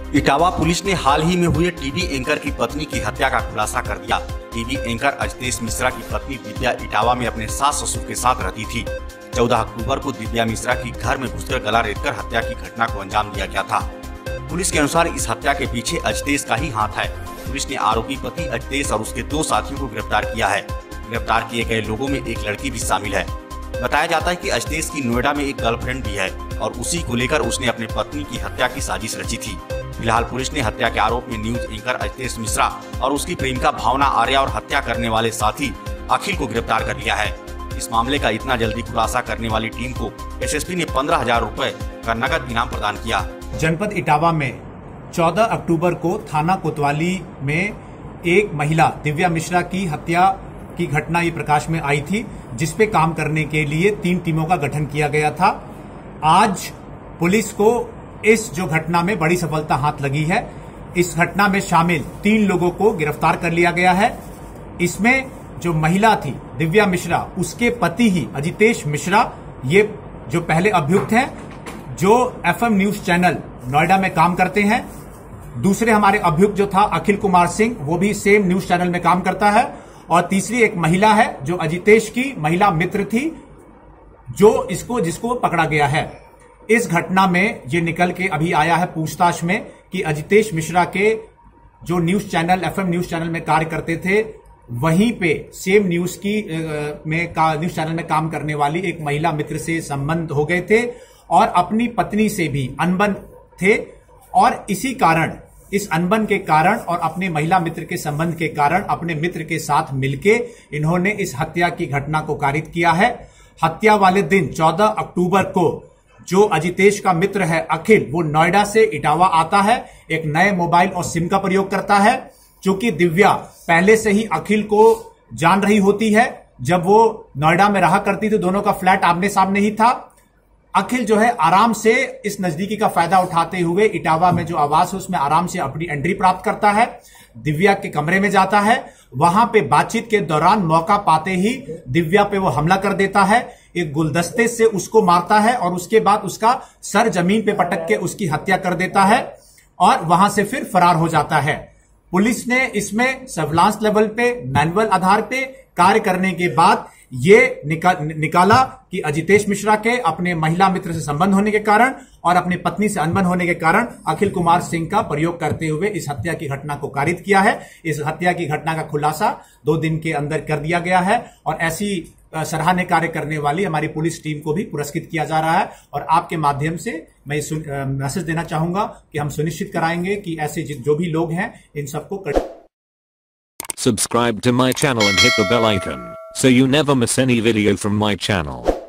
Etawah police ने हाल ही में हुए टीवी एंकर की पत्नी की हत्या का खुलासा कर दिया। टीवी एंकर अजतेश मिश्रा की पत्नी दिव्या इटावा में अपने सास ससुर के साथ रहती थी। 14 अक्टूबर को दिव्या मिश्रा की घर में घुसकर गला रेतकर हत्या की घटना को अंजाम दिया गया था। पुलिस के अनुसार इस हत्या के पीछे अजतेश का ही हाथ है। पुलिस ने आरोपी पति अजतेश और उसके 2 साथियों को गिरफ्तार किया है। गिरफ्तार किए गए लोगों में एक लड़की भी शामिल है। बताया जाता है कि अजतेश की नोएडा में एक गर्लफ्रेंड भी है और उसी को लेकर उसने अपने पत्नी की हत्या की साजिश रची थी। फिलहाल पुलिस ने हत्या के आरोप में न्यूज एंकर अजतेश मिश्रा और उसकी प्रेमिका भावना आर्या और हत्या करने वाले साथी अखिल को गिरफ्तार कर लिया है। इस मामले का इतना जल्दी खुलासा करने वाली टीम को एसएसपी ने 15,000 रुपए का नकद इनाम प्रदान किया। जनपद इटावा में 14 अक्टूबर को थाना कोतवाली में एक महिला दिव्या मिश्रा की हत्या की घटना ये प्रकाश में आई थी, जिसपे काम करने के लिए 3 टीमों का गठन किया गया था। आज पुलिस को इस जो घटना में बड़ी सफलता हाथ लगी है। इस घटना में शामिल 3 लोगों को गिरफ्तार कर लिया गया है। इसमें जो महिला थी दिव्या मिश्रा, उसके पति ही अजितेश मिश्रा, ये जो पहले अभियुक्त हैं, जो एफएम न्यूज चैनल नोएडा में काम करते हैं। दूसरे हमारे अभियुक्त जो था अखिल कुमार सिंह, वो भी सेम न्यूज चैनल में काम करता है। और तीसरी एक महिला है जो अजितेश की महिला मित्र थी, जो जिसको पकड़ा गया है। इस घटना में ये निकल के अभी आया है पूछताछ में कि अजितेश मिश्रा के जो news channel FM news channel में कार्य करते थे, वहीं पे सेम न्यूज न्यूज चैनल में काम करने वाली एक महिला मित्र से संबंध हो गए थे और अपनी पत्नी से भी अनबन थे। और इसी कारण, इस अनबन के कारण और अपने महिला मित्र के संबंध के कारण अपने मित्र के साथ मिलके इन्होंने इस हत्या की घटना को कारित किया है। हत्या वाले दिन 14 अक्टूबर को जो अजितेश का मित्र है अखिल, वो नोएडा से इटावा आता है, एक नए मोबाइल और सिम का प्रयोग करता है। चूंकि दिव्या पहले से ही अखिल को जान रही होती है, जब वो नोएडा में रहा करती थी, दोनों का फ्लैट आमने सामने ही था। अखिल जो है आराम से इस नजदीकी का फायदा उठाते हुए इटावा में जो आवास है उसमें आराम से अपनी एंट्री प्राप्त करता है, दिव्या के कमरे में जाता है। वहां पे बातचीत के दौरान मौका पाते ही दिव्या पे वो हमला कर देता है, एक गुलदस्ते से उसको मारता है और उसके बाद उसका सर जमीन पे पटक के उसकी हत्या कर देता है और वहां से फिर फरार हो जाता है। पुलिस ने इसमें सर्विलांस लेवल पे मैनुअल आधार पे कार्य करने के बाद ये निकाला कि अजितेश मिश्रा के अपने महिला मित्र से संबंध होने के कारण और अपनी पत्नी से अनबन होने के कारण अखिल कुमार सिंह का प्रयोग करते हुए इस हत्या की घटना को कारित किया है। इस हत्या की घटना का खुलासा 2 दिन के अंदर कर दिया गया है और ऐसी सराहनीय कार्य करने वाली हमारी पुलिस टीम को भी पुरस्कृत किया जा रहा है। और आपके माध्यम से मैं मैसेज देना चाहूंगा कि हम सुनिश्चित कराएंगे कि ऐसे जो भी लोग हैं इन सबको Subscribe to my channel and hit the bell icon so you never miss any video from my channel.